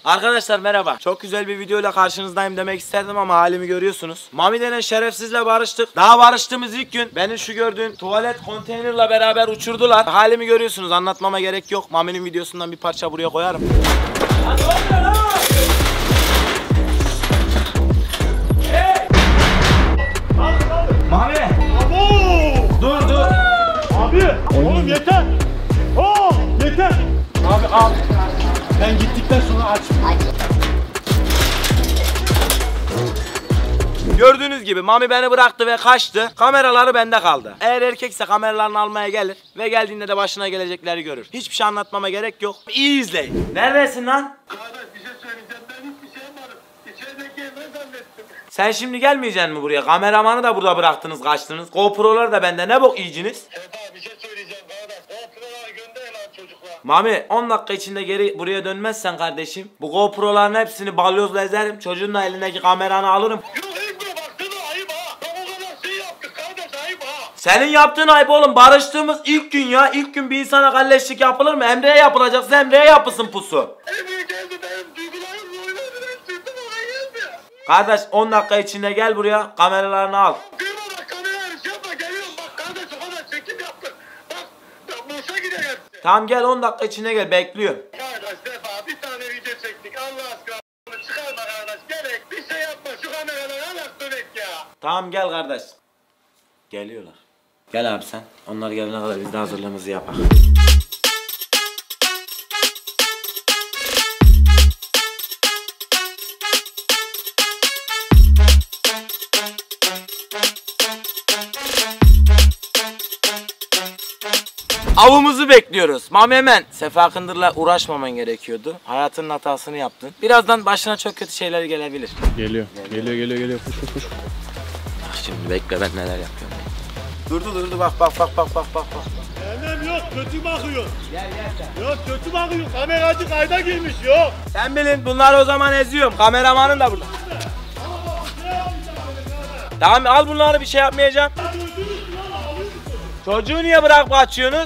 Arkadaşlar merhaba. Çok güzel bir videoyla karşınızdayım demek isterdim ama halimi görüyorsunuz. Mami denen şerefsizle barıştık. Daha barıştığımız ilk gün beni şu gördüğün tuvalet konteynerle beraber uçurdular. Halimi görüyorsunuz, anlatmama gerek yok. Mami'nin videosundan bir parça buraya koyarım. Lan ne oluyor lan? Hey! Mami! Abo! Dur. Abi! Oğlum yeter! Yeter! Abi al. Ben gittikten sonra aç. Gördüğünüz gibi Mami beni bıraktı ve kaçtı. Kameraları bende kaldı. Eğer erkekse kameralarını almaya gelir ve geldiğinde de başına gelecekleri görür. Hiçbir şey anlatmama gerek yok. İyi izleyin. Neredesin lan? Kardeş bir şey söyleyeceğim. Ben hiçbir şey yapmadım. İçerideki ne zannettim? Sen şimdi gelmeyeceksin mi buraya? Kameramanı da burada bıraktınız, kaçtınız. GoPro'lar da bende. Ne bok yiyiciniz? Sefa bir şey söyleyeceğim kardeş. GoPro'ları gönder lan çocuklar. Mami 10 dakika içinde geri buraya dönmezsen kardeşim, bu GoPro'ların hepsini balyozla ezerim. Çocuğun da elindeki kameranı alırım. Yok Ebru baksana ayıp ha. Bak o kadar şey yaptık kardeş ayıp ha. Senin yaptığın ayıp oğlum. Barıştığımız ilk gün ya. İlk gün bir insana kalleşlik yapılır mı? Emre'ye yapılacaksa Emre'ye yapılsın pusu. Ebru geldi benim duygularımla oynadı. Ben sürdüm ona geldi. Kardeş 10 dakika içinde gel buraya, kameralarını al. Kıyma bak kamerayı şey yapma geliyorum bak kardeş o kadar çekim yaptık. Bak boşa gider hepsi. Tamam gel 10 dakika içinde gel, bekliyorum. Kardeş Sefa bir tane video çektik Allah aşkına çıkarma kardeş gerek bir şey yapma şu kameraları alıp dönek ya. Tamam gel kardeş. Geliyorlar. Gel abi sen. Onlar gelene kadar biz de hazırlığımızı yapalım. Avımızı bekliyoruz. Mami hemen Sefa Kındır'la uğraşmaman gerekiyordu. Hayatının hatasını yaptın. Birazdan başına çok kötü şeyler gelebilir. Geliyor. Koş. Şimdi bekle ben neler yapıyorum. Durdu bak. Annem yok kötü bakıyor. Gel sen. Yok kötü bakıyor kameracı kayda girmiş yok. Sen bilin, bunları o zaman eziyorum. Kameramanın da burada. Tamam al bunları, bir şey yapmayacağım. Çocuğu niye bırakıp kaçıyorsunuz?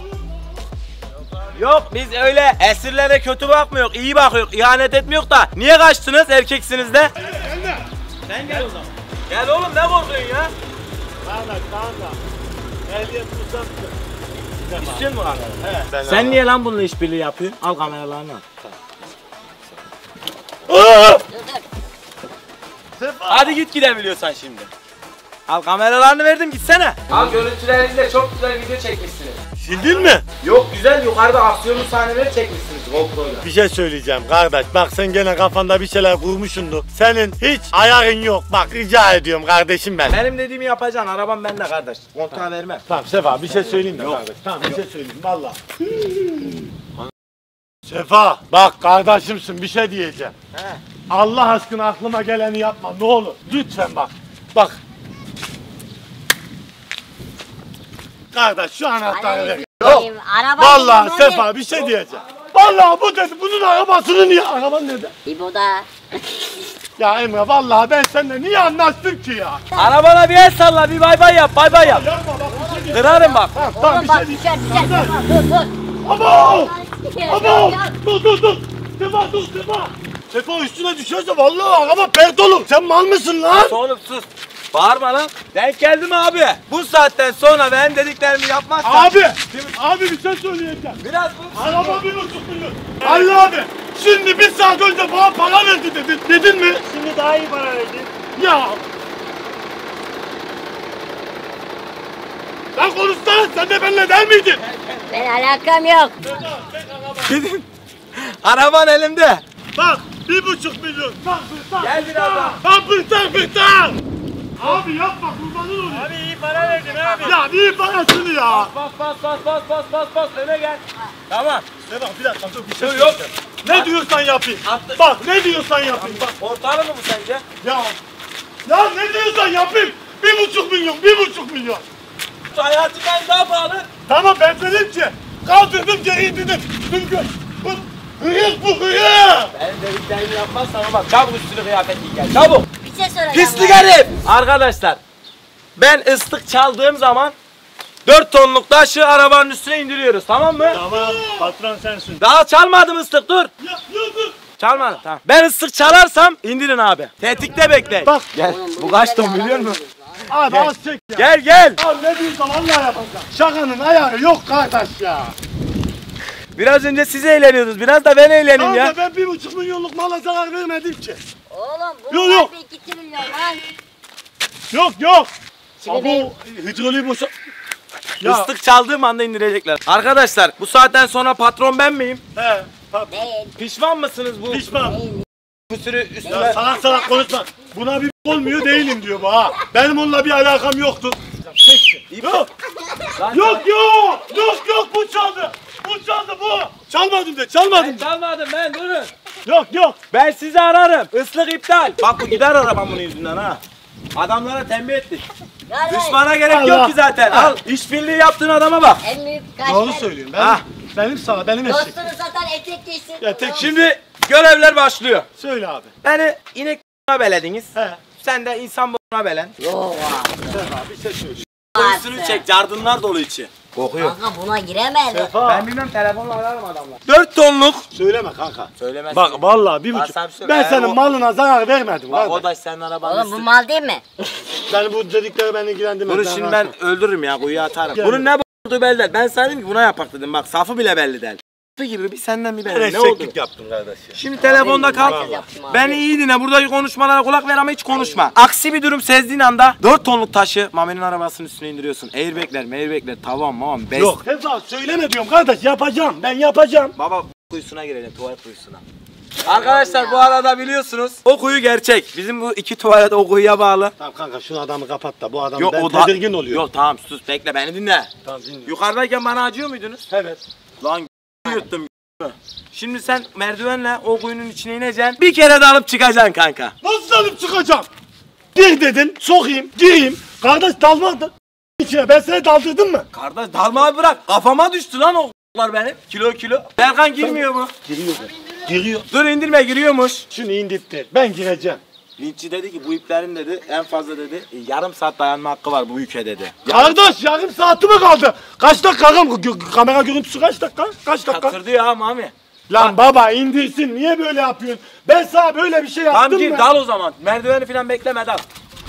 Yok biz öyle esirlere kötü bakmıyoruz, iyi bakıyoruz, ihanet etmiyoruz da. Niye kaçtınız, erkeksiniz de? Sen gel o zaman. Gel oğlum, ne korkuyorsun ya? Kanka. Ehliyet ruhsat. İstiyor musun kamera? Sen niye lan bununla işbirliği yapıyorsun? Al kameralarını al. Hadi git gidebiliyorsan şimdi. Al kameralarını verdim, gitsene. Al görüntülerinizle çok güzel video çekmişsiniz. Sildin mi? Yok güzel, yukarıda aksiyonlu sahneleri çekmişsiniz GoPro'yla. Bir şey söyleyeceğim kardeş bak sen gene kafanda bir şeyler kurmuşsundur. Senin hiç ayarın yok bak rica ediyorum kardeşim ben. Benim dediğimi yapacaksın, arabam bende kardeş. Kontağı vermem. Tamam Sefa bir şey söyleyeyim de kardeş. Tamam bir şey söyleyeyim valla. Sefa bak kardeşimsin bir şey diyeceğim. He. Allah aşkına aklıma geleni yapma ne olur. Lütfen bak. Bak. Kardeş şu anahtarı ver. Yok. Vallahi Sefa bir şey diyeceğim. Vallahi bu dedi bunun arabasını niye? Araban nerede? İbo'da. Ya Emre vallahi ben seninle niye anlaştım ki ya? Arabana bir el salla, bir bay bay yap, bay bay yap. Yapma bak bir şey diyeceğim. Kırarım bak. Tamam Oğlum bir bak şey düşer diyeceğim. düşer. Dur. Abo! Abo! Dur. Sefa. Sefa üstüne düşerse vallahi araba pert olur. Sen mal mısın lan? Oğlum sus. Bağırma lan. Denk geldi mi abi? Bu saatten sonra ben dediklerimi yapmazsan... Abi bir şey söyleyeceğim. Biraz Araba 1,5 milyon. Ali abi şimdi bir saat önce bana para verdi dedin mi? Şimdi daha iyi para verdi. Ya. Sen konuşsana sen de benimle der miydin? Ben alakam yok. Gidin. Araban elimde. Bak 1,5 milyon. Bak Gel biraz daha. Bak bırtak. Abi yapma kurbanın olayım. Abi iyi para verdin abi. Ya iyi parasını ya. Bas öne gel. Tamam. Ne bak bir dakika dur bir şey Dur, yok. söyleyeceğim. Ne diyorsan yapayım. Attı. Bak ne diyorsan yapayım. Bak. Ortalı mı bu sence? Ya ne diyorsan yapayım. 1,5 milyon. Hayatı ben daha pahalı. Tamam ben dedim ki kaldırdım geri indirdim. Çünkü bu hıyır bu hıyır. Ben dediklerimi yapmazsan bak çabuk üstünü kıyafet giy gel. Çabuk. Bir şey soracağım. Pislik herif. Arkadaşlar ben ıslık çaldığım zaman 4 tonluk taşı arabanın üstüne indiriyoruz, tamam mı? Tamam patron sensin. Daha çalmadım ıslık, dur. Ya dur. Çalmadım tamam. Ben ıslık çalarsam indirin abi. Tetikte bekleyin. Bak. Gel. Bu kaç ton biliyor musun? Abi az çek ya. Gel gel. Abi ne diyorsun vallahi yapacağım. Şakanın ayarı yok kardeş ya. Biraz önce siz eğleniyordunuz. Biraz da ben eğleneyim ya. Ben 1,5 milyonluk mala zarar vermedim ki. Oğlum bu Yok, yok. bir 2 milyon lan. Yok. Şimdi Abi benim hidroliği boşa... Ya. Islık çaldığım anda indirecekler. Arkadaşlar bu saatten sonra patron ben miyim? He. değil. Pişman mısınız bu? Pişman. Bir sürü Ya üstüme... salak konuşma. Buna bir olmuyor değilim diyor bu ha. Benim onunla bir alakam yoktu. Yok. Yok bu çaldı. Bu çaldı bu. Çalmadım de Ben çalmadım ben durun. Yok. Ben sizi ararım. Islık iptal. Bak bu gider arabam bunun yüzünden ha. Adamlara tembih ettik. Kardeş, Düşmana gerek Allah. yok ki zaten. Al işbirliği yaptığın adama bak. en büyük kaç Doğru söylüyorum. Ha. Benim eşek. Dostunu satan etek giysin. Ya tek Şimdi görevler başlıyor. Söyle abi. Beni inek belediniz. He. Sen de insan belen. Yok Sefa bir şey söyle. Koyusunu çek, cardınlar dolu içi. Kokuyor. Kanka buna giremez. Sefa. Ben bilmem telefonla ararım adamlar. 4 tonluk. Söyleme kanka. Söylemez. Bak vallahi 1,5. sana bir şey Ben söyleyeyim. senin malına zarar vermedim. Bak Bak, o da senin arabanın Oğlum bu üstü. mal değil mi? Ben bu dedikleri beni ilgilendirmez. Bunu şimdi ben öldürürüm ya, kuyuya atarım. Gel. Bunun ne olduğu belli değil. Ben sana dedim ki buna yapak dedim. Bak safı bile belli değil. Gibi bir senden bir belli. Ne oldu? Eşeklik yaptın kardeş ya. Şimdi telefonda kal. Vallahi yaptım abi. Ben iyi dinle. Buradaki konuşmalara kulak ver ama hiç konuşma. Aksi bir durum sezdiğin anda 4 tonluk taşı Mami'nin arabasının üstüne indiriyorsun. Airbag'ler, tamam, best. Yok. Sefa söyleme diyorum kardeş yapacağım. Ben yapacağım. Baba kuyusuna girelim, tuvalet kuyusuna. Arkadaşlar bu arada biliyorsunuz o kuyu gerçek. Bizim bu iki tuvalet o kuyuya bağlı. Tamam kanka şu adamı kapat da bu adam Yok ben o da... tedirgin oluyor. Yok tamam sus bekle beni dinle. Tamam dinliyorum. Yukarıdayken bana acıyor muydunuz? Evet. Lan yuttum. Şimdi sen merdivenle o kuyunun içine ineceksin. Bir kere de alıp çıkacaksın kanka. Nasıl alıp çıkacağım? Gir dedin, sokayım, gireyim. Kardeş dalmadın. İçine ben seni daldırdım mı? Kardeş dalmayı bırak. Kafama düştü lan o benim. Kilo. Berkan girmiyor mu? Giriyor. Dur indirme giriyormuş. Şunu indirttir. Ben gireceğim. Linççi dedi ki bu iplerin dedi en fazla dedi yarım saat dayanma hakkı var bu yüke dedi. Kardeş yarım saati mi kaldı? Kaç dakika kamera görüntüsü kaç dakika? Kaç dakika? Kırdı ya Mami. Lan baba indirsin niye böyle yapıyorsun? Ben sana böyle bir şey Tamam yaptım gir mı? dal o zaman. Merdiveni falan bekleme dal.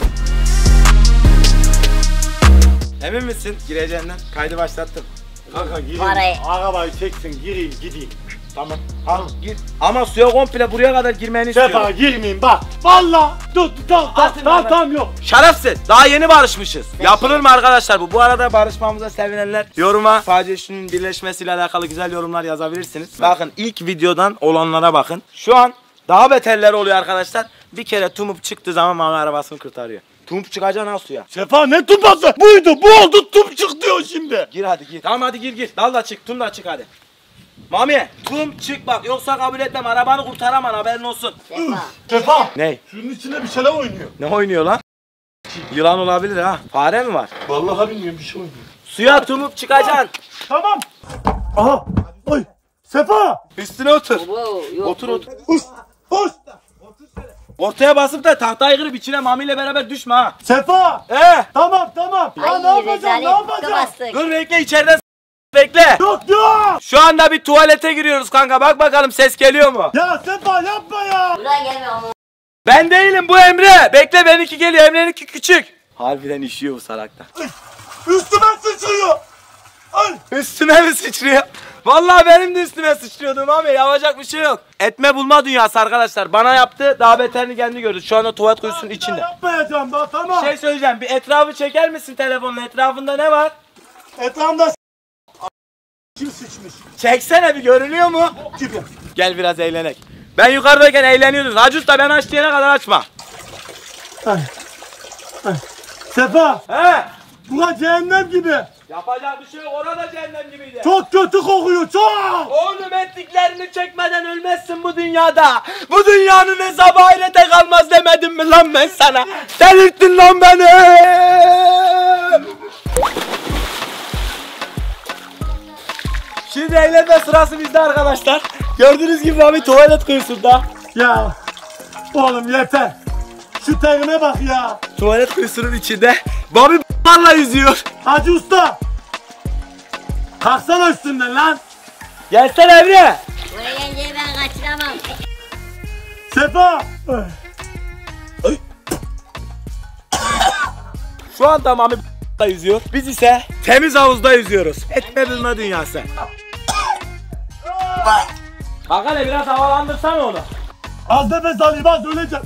Emin misin gireceğinden? Kaydı başlattım. Kanka gireyim. Parayı. Arabayı çeksin gireyim gideyim. Tamam. Al gir. Ama suya komple buraya kadar girmeni istiyorum. Sefa girmeyeyim bak. Valla dur tamam yok. Şerefsiz. Daha yeni barışmışız. Yapılır mı arkadaşlar bu? Bu arada barışmamıza sevinenler yoruma sadece şunun birleşmesiyle alakalı güzel yorumlar yazabilirsiniz. Bakın ilk videodan olanlara bakın. Şu an daha beterleri oluyor arkadaşlar. Bir kere Tumup çıktığı zaman Mami arabasını kurtarıyor. Tumup çıkacaksın al suya. Sefa ne tupası? Buydu bu oldu tup çık diyor şimdi. Gir hadi gir. Tamam hadi gir. Dal da çık. Tum da çık hadi. Mami tum çık bak yoksa kabul etmem arabanı kurtaramam haberin olsun. Sefa. Ne? Şunun içinde bir şeyler oynuyor. Ne oynuyor lan? Yılan olabilir ha. Fare mi var? Vallahi bilmiyorum bir şey oynuyor. Suya tumup çıkacaksın. Tamam. Aha. Oy. Sefa. Üstüne otur. Yok. Otur. Hoş. Ortaya basıp da tahtayı kırıp içine Mami ile beraber düşme ha. Sefa. Tamam. Ya ne yapacağım? Dur bekle içeriden bekle. Yok. Şu anda bir tuvalete giriyoruz kanka bak bakalım ses geliyor mu? Ya Sefa yapma ya. Buradan gelme ama. Ben değilim bu Emre. Bekle benimki geliyor Emre'ninki küçük. Harbiden işiyor bu salakta. Üstüme sıçrıyor. Ay. Üstüme mi sıçrıyor? Vallahi benim de üstüme sıçrıyordu Mami yapacak bir şey yok. Etme bulma dünyası arkadaşlar. Bana yaptı daha beterini kendi gördü. Şu anda tuvalet kuyusunun içinde. Yapmayacağım daha tamam. Bir şey söyleyeceğim. Bir etrafı çeker misin telefonla? Etrafında ne var? Etrafımda kim sıçmış? Çeksene bir görünüyor mu? Gibi. Gel biraz eğlenek. Ben yukarıdayken eğleniyordun. Hacı Usta ben aç diyene kadar açma. Sefa. He? Bura cehennem gibi. Yapacak bir şey yok. Orada cehennem gibiydi. Çok kötü kokuyor çok. Oğlum ettiklerini çekmeden ölmezsin bu dünyada. Bu dünyanın hesabı ahirete kalmaz demedim mi lan ben sana? Delirttin lan beni. Şimdi eğlenme sırası bizde arkadaşlar. Gördüğünüz gibi abi tuvalet kuyusunda. Ya oğlum yeter. Şu terime bak ya. Tuvalet kuyusunun içinde Bobby b***larla yüzüyor. Hacı Usta. Kalksana üstünden lan. Gelsene Emre. Bu eğlenceyi ben kaçıramam. Sefa. Şu anda Mami da yüzüyor. Biz ise temiz havuzda yüzüyoruz. Etme bilme dünyası. Bak hele biraz havalandırsana onu. Az nefes alayım, az öleceğim.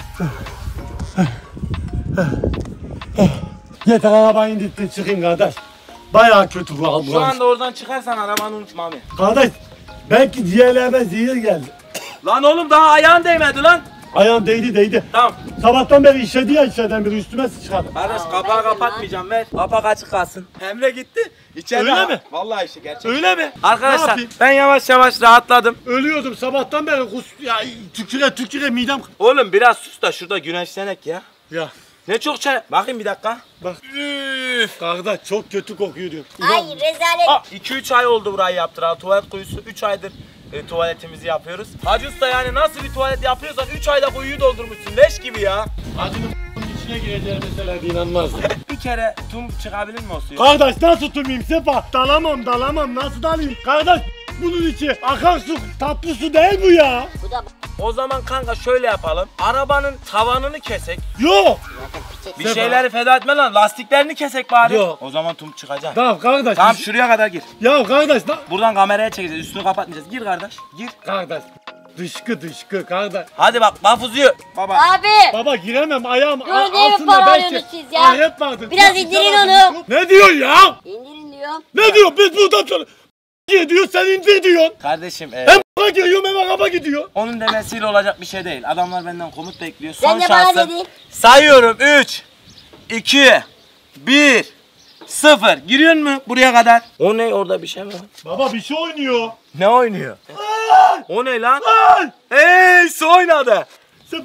Yeter, arabayı indirttin, çıkayım kardeş. Bayağı kötü bu Şu anda oradan çıkarsan arabanı unut Mami. Kardeş, belki ciğerlerime zehir geldi. Lan oğlum daha ayağın değmedi lan. Ayağım değdi. Tamam. Sabahtan beri işedi ya, işeden biri üstüme sıçradı. Kardeş kapağı kapatmayacağım, ver. Kapak açık kalsın. Emre gitti. İçeride. Öyle mi? Vallahi işi gerçek. Öyle mi? Ne Arkadaşlar yapayım? ben yavaş yavaş rahatladım. Ölüyordum sabahtan beri, ya tüküre midem. Oğlum biraz sus da şurada güneşlenek ya. Ya Ne çok çay. Bakayım bir dakika. bak, Üf. kardeş çok kötü kokuyor diyor. Ay rezalet. 2-3 ay oldu burayı yaptıralı. Tuvalet kuyusu 3 aydır tuvaletimizi yapıyoruz. Hacı Usta yani nasıl bir tuvalet yapıyorsan 3 ayda kuyuyu doldurmuşsun. Leş gibi ya. Acının içine gireceğim mesela de inanmazdım. Bir kere tum çıkabilir mi o suyu? Kardeş nasıl tutmayayım Sefa? Dalamam, nasıl dalayım? Kardeş bunun içi akan su, tatlı su değil bu ya. Bu da O zaman kanka şöyle yapalım. Arabanın tavanını kesek. Yok. Bir Sefa. şeyleri feda etme lan. Lastiklerini kesek bari. Yok. O zaman tum çıkacak. Tamam kardeş. Tamam şuraya kadar gir. Ya kardeş Buradan kameraya çekeceğiz. Üstünü kapatmayacağız. Gir kardeş. Gir. Kardeş. Dışkı kardeş. Hadi bak laf uzuyor. Baba. abi. Baba giremem, ayağım Durun diye mi altında para belki alıyorsunuz siz ya? ahiret vardır. Biraz indirin onu. Ne diyor ya? İndirin diyorum. Ne diyor? Biz buradan sonra diyor, sen indir diyorsun. Kardeşim Hem bana geliyorum hem araba gidiyor. onun demesiyle olacak bir şey değil. Adamlar benden komut bekliyor. Sen Son de bana şansım. dedin. Sayıyorum. 3, 2, 1, 0. Giriyor mu buraya kadar? O ne orada bir şey mi var? Baba bir şey oynuyor. Ne oynuyor? O ne lan? Ay! Hey su oynadı. Sen...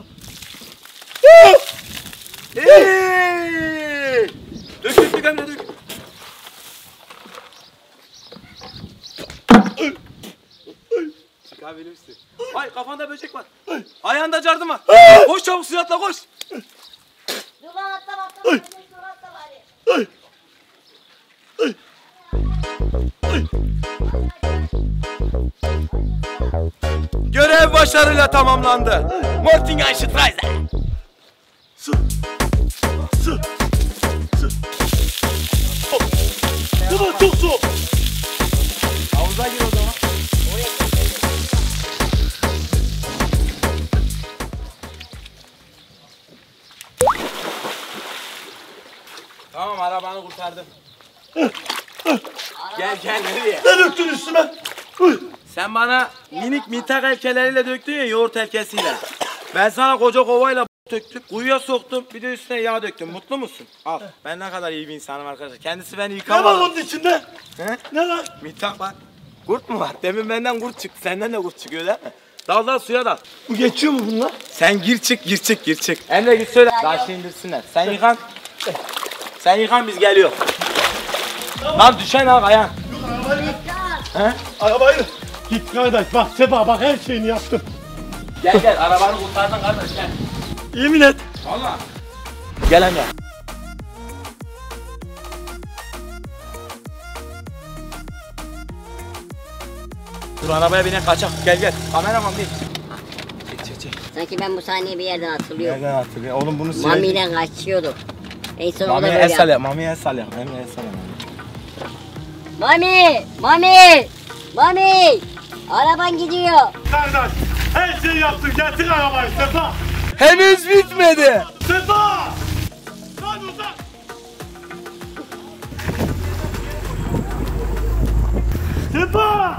Hey! Dök Emre dök. Çıkabilirsin. Ay kafanda böcek var. Ayağında cardım var. Koş çabuk suya atla koş. Dur lan atlama. Dur atla bari. Görev başarıyla tamamlandı. Mortingenstreise. Su. Baba çok su. Havuza gir o zaman. Tamam arabanı kurtardım. Gel nereye? Ne döktün üstüme? Sen bana minik mintak elkeleriyle döktün ya yoğurt elkesiyle. Ben sana koca kovayla döktüm, kuyuya soktum, bir de üstüne yağ döktüm. Mutlu musun? Al. Ben ne kadar iyi bir insanım arkadaşlar. Kendisi beni Ne var yıkamadı. onun içinde? He? Ne var? Mintak var. Kurt mu var? Demin benden kurt çıktı. Senden de kurt çıkıyor değil mi? Dal suya dal. Bu geçiyor mu bunlar? Sen gir çık. Emre git söyle. Taşı indirsinler. Sen yıkan. Sen yıkan biz geliyor. Lan düşen ha ayağın. He? Arabayı git kardeş, bak Sefa, bak her şeyini yaptım. Gel arabanı kurtardın kardeş gel. Yemin et. Valla. Gel Emre. Dur arabaya bine kaçak. Gel. Kameraman değil. Çek. Sanki ben bu sahneyi bir yerden hatırlıyorum. Nereden hatırlıyor? Oğlum bunu söyle. Mami'den kaçıyorduk. En son o da Mami'ye böyle el yaptı. sal. Mami'ye el sal. Emre el sal. Mami! Araban gidiyor. Kardeş, her şeyi yaptım, getir arabayı Sefa. Henüz bitmedi. Sefa! Lan uzak! Sefa!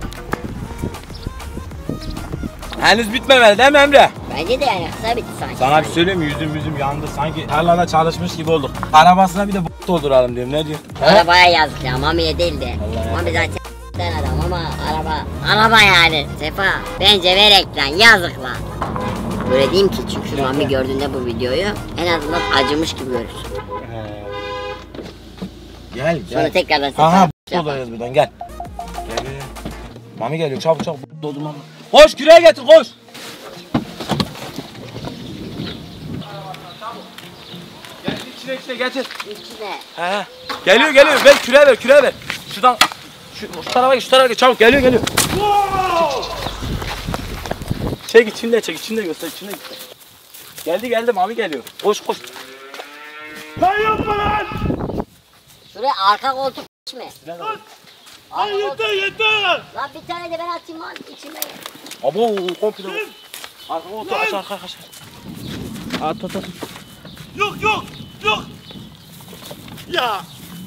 Henüz bitmemeli değil mi Emre? Bence de yani kısa bitti sanki. Sana bir söyleyeyim mi? Yüzüm yandı. Sanki tarlada çalışmış gibi olduk. Arabasına bir de dolduralım diyorum. Ne diyorsun? Arabaya yazık ya, Mami'ye değil de. Mami zaten adam ama araba yani. Sefa, bence verek lan, yazık lan. Böyle diyeyim ki çünkü Mami gördüğünde bu videoyu en azından acımış gibi görürsün. Gel. Sonra tekrardan Sefa. Aha dolduracağız buradan gel. Gel. Mami geliyor çabuk doldurmam. Koş küreğe getir koş. Getir içine getir. İçine. He. Geliyor ver küreğe ver. Şuradan şu tarafa geç çabuk geliyor. Çek içinde göster, içinde göster. Geldi Mami geliyor. Koş. Lan yapma lan. Şuraya arka koltuk mi? Lan yeter. Lan bir tane de ben atayım lan içime. Abo komple. Arka otur arka. At. Yok. Ya.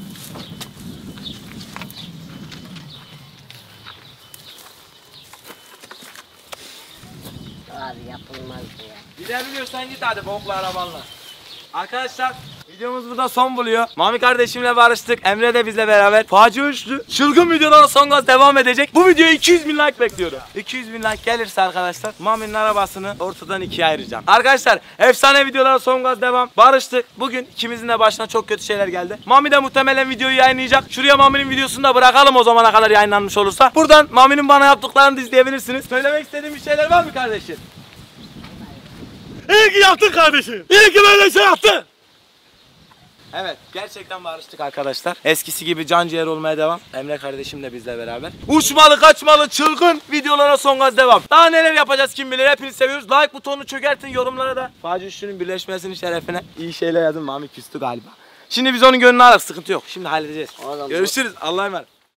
Abi yapılmaz bu ya. Gidebiliyorsan git hadi bokla arabanla. Arkadaşlar videomuz burada son buluyor. Mami kardeşimle barıştık. Emre de bizle beraber. Facia üçlü. Çılgın videolara son gaz devam edecek. Bu videoya 200.000 like bekliyorum. 200.000 like gelirse arkadaşlar Mami'nin arabasını ortadan ikiye ayıracağım. Arkadaşlar efsane videolara son gaz devam. Barıştık. Bugün ikimizin de başına çok kötü şeyler geldi. Mami de muhtemelen videoyu yayınlayacak. Şuraya Mami'nin videosunu da bırakalım o zamana kadar yayınlanmış olursa. Buradan Mami'nin bana yaptıklarını da izleyebilirsiniz. Söylemek istediğim bir şeyler var mı kardeşim? İyi ki yaptın kardeşim. İyi ki böyle şey yaptın. Evet gerçekten barıştık arkadaşlar. Eskisi gibi can ciğer olmaya devam. Emre kardeşim de bizle beraber. Uçmalı kaçmalı çılgın videolara son gaz devam. Daha neler yapacağız kim bilir, hepinizi seviyoruz. Like butonunu çökertin, yorumlara da Facia üçlünün birleşmesinin şerefine iyi şeyler yazın. Mami küstü galiba. Şimdi biz onun gönlünü alırız, sıkıntı yok. Şimdi halledeceğiz. Oğlum, Görüşürüz. Allah'a emanet.